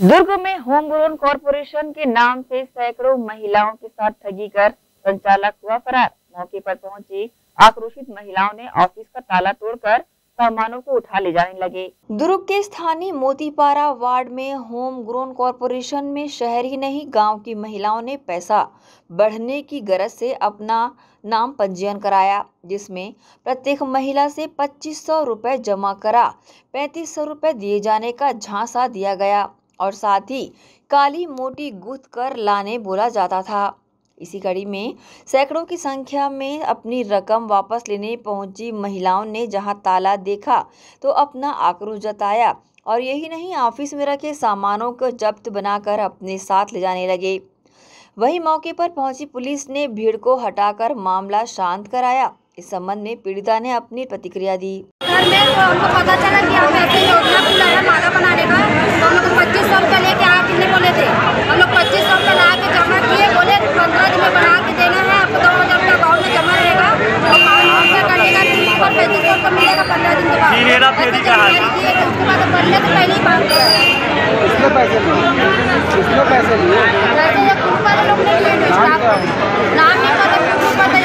दुर्ग में home grown corporation के नाम से सैकड़ों महिलाओं के साथ ठगी कर संचालक हुआ फरार। मौके पर पहुंची आक्रोशित महिलाओं ने ऑफिस का ताला तोड़कर सामानों को उठा ले जाने लगे। दुर्ग के स्थानीय मोतीपारा वार्ड में होम ग्रोन कॉरपोरेशन में शहर ही नहीं गांव की महिलाओं ने पैसा बढ़ने की गरज से अपना नाम पंजीयन कराया, जिसमें प्रत्येक महिला से 2500 रुपए जमा करा 3500 रुपए दिए जाने का झांसा दिया गया और साथ ही काली मोटी गूंथ कर लाने बोला जाता था। इसी कड़ी में सैकड़ों की संख्या में अपनी रकम वापस लेने पहुंची महिलाओं ने जहां ताला देखा तो अपना आक्रोश जताया और यही नहीं, ऑफिस में रखे सामानों को जब्त बनाकर अपने साथ ले जाने लगे। वहीं मौके पर पहुंची पुलिस ने भीड़ को हटाकर मामला शांत कराया। इस संबंध में पीड़िता ने अपनी प्रतिक्रिया दी। घर में तो हमको पता चला कि हम ऐसे योजना खुलाया माला बनाने का, तो हम लोग 2500 रुपये लेके आप कितने बोले थे, हम लोग 2500 रुपये ला के जमा किए, बोले 15 दिन में बना के देना है आपको, 2000 रुपये अकाउंट में जमा रहेगा और 500 रुपये कटेगा, 3500 रुपये मिलेगा 15 दिन के बाद। उसके बाद पढ़ने से पहले ही बात पैसे लिए ये ग्रुप वाले लोग ने लिए, नाम नहीं पता ग्रुप वाले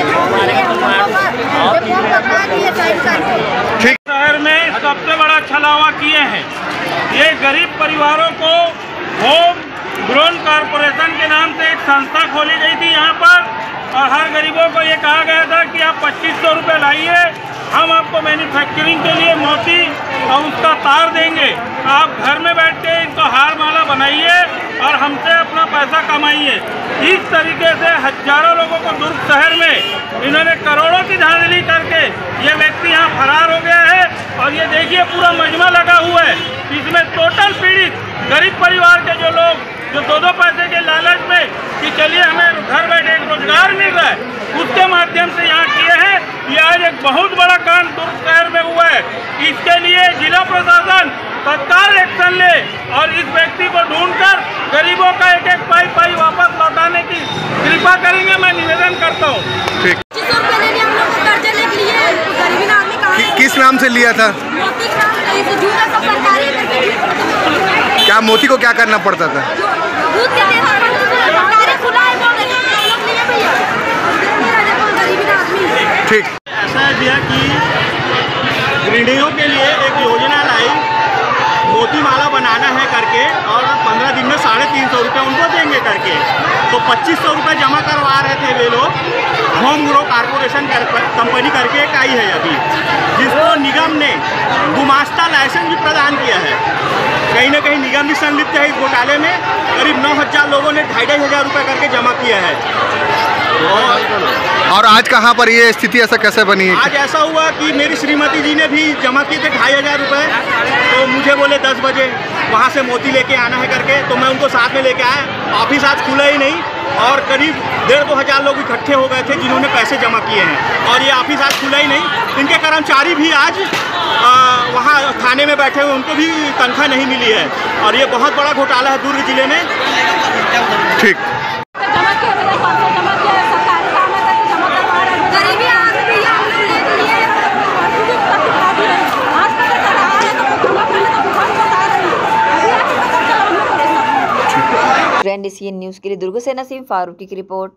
शहर में सबसे बड़ा छलावा किए हैं। ये गरीब परिवारों को होम ग्रोन कॉरपोरेशन के नाम से एक संस्था खोली गई थी यहाँ पर, और हर गरीबों को ये कहा गया था कि आप 2500 रुपये लाइए, हम आपको मैन्युफैक्चरिंग के लिए मोती और उसका तार देंगे, आप घर में बैठ के इनको हार माला बनाइए और हमसे अपना पैसा कमाइए। इस तरीके से हजारों लोगों को दुर्ग शहर में इन्होंने करोड़ों की धांधली करके ये व्यक्ति यहाँ फरार हो गया है। और ये देखिए पूरा मजमा लगा हुआ है, इसमें टोटल पीड़ित गरीब परिवार के जो लोग जो दो पैसे के लालच में कि चलिए हमें घर बैठे एक रोजगार मिल रहा है, उसके माध्यम से यहाँ किए हैं। ये आज एक बहुत बड़ा कांड दुर्ग शहर में हुआ है। इसके लिए जिला प्रशासन तत्काल एक्शन ले और इस व्यक्ति को ढूंढकर गरीबों का एक एक पाई वापस लौटाने की कृपा करेंगे, मैं निवेदन करता हूँ। ठीक। किस नाम से लिया था? क्या मोती को क्या करना पड़ता था? ठीक। ऐसा दिया कि गृहिणियों के लिए एक योजना लाई, मोती माला बनाना है करके, और 15 दिन में 350 रुपये उनको देंगे करके, तो 2500 रुपये जमा करवा रहे थे वे लोग। होम ग्रो कॉरपोरेशन कंपनी करके एक आई है अभी, जिसको निगम ने गुमास्ता लाइसेंस भी प्रदान किया है। कहीं ना कहीं निगम भी संलिप्त है इस घोटाले में। करीब 9000 लोगों ने 2500 रुपये करके जमा किया है। और आज कहाँ पर ये स्थिति ऐसा कैसे बनी है? आज ऐसा हुआ कि मेरी श्रीमती जी ने भी जमा किए थे 2500 रुपये, तो मुझे बोले 10 बजे वहाँ से मोती लेके आना है करके, तो मैं उनको साथ में लेके आया। ऑफिस आज खुला ही नहीं और करीब 1500-2000 हजार लोग इकट्ठे हो गए थे जिन्होंने पैसे जमा किए हैं, और ये ऑफिस आज खुला ही नहीं। इनके कर्मचारी भी आज वहाँ थाने में बैठे हुए, उनको भी तनख्वाह नहीं मिली है, और ये बहुत बड़ा घोटाला है दुर्ग जिले में। ठीक। ग्रैंड एशियन न्यूज़ के लिए दुर्ग से नसीम फारूकी की रिपोर्ट।